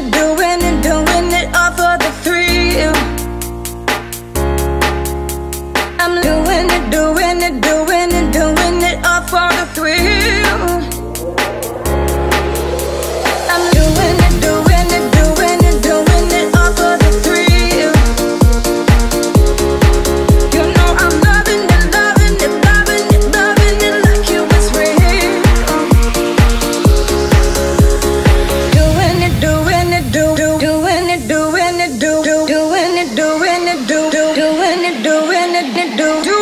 doing it all for the thrill. I'm doing it, doing it, doing it, doing it all for the thrill. I'm doing it, doing it, doing it, doing it all for the thrill. You know I'm loving it, loving it, loving it, loving it like you was real. Doing it, doing it, doing it, doing it, doing it, doing it, doing it, doing it, doing it, doing it, do.